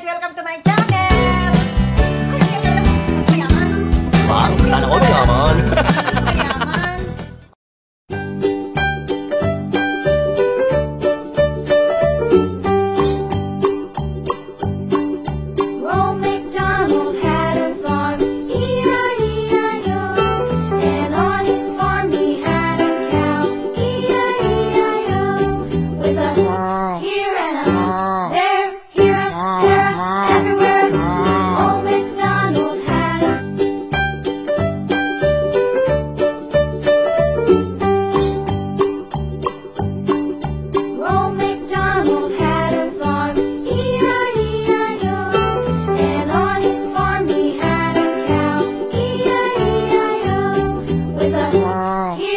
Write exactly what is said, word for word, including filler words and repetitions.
guys! Welcome to my channel! Ay, mayaman! Wow, sana all mayaman! Mayaman! Old MacDonald had a farm, E I E I O. And on his farm he had a cow, E I E I O. With a here and a there, here and there, everywhere. Old MacDonald had a Old MacDonald had a farm, E I E I O. And on his farm he had a cow, E I E I O. With a here